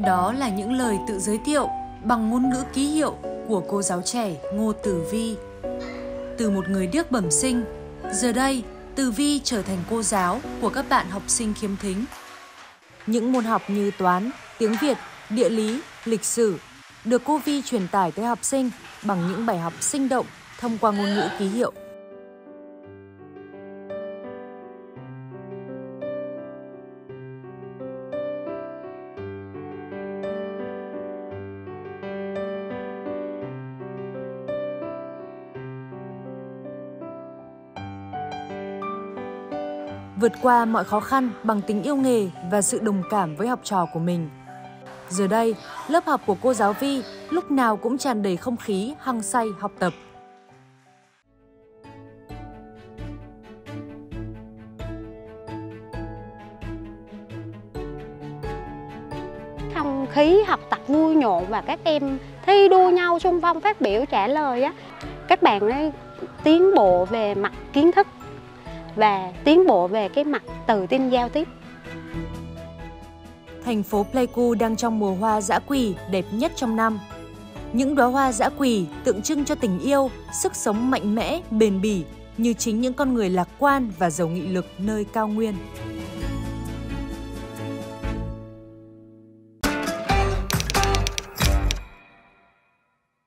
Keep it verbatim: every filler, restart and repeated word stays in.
Đó là những lời tự giới thiệu bằng ngôn ngữ ký hiệu của cô giáo trẻ Ngô Tử Vi. Từ một người điếc bẩm sinh, giờ đây Tử Vi trở thành cô giáo của các bạn học sinh khiếm thính. Những môn học như toán, tiếng Việt, địa lý, lịch sử được cô Vi truyền tải tới học sinh bằng những bài học sinh động thông qua ngôn ngữ ký hiệu. Vượt qua mọi khó khăn bằng tình yêu nghề và sự đồng cảm với học trò của mình. Giờ đây, lớp học của cô giáo Vi lúc nào cũng tràn đầy không khí hăng say học tập. Không khí học tập vui nhộn và các em thi đua nhau xung phong phát biểu trả lời á, các bạn ấy tiến bộ về mặt kiến thức và tiến bộ về cái mặt tự tin giao tiếp. Thành phố Pleiku đang trong mùa hoa dã quỳ đẹp nhất trong năm. Những đóa hoa dã quỳ tượng trưng cho tình yêu, sức sống mạnh mẽ, bền bỉ như chính những con người lạc quan và giàu nghị lực nơi cao nguyên.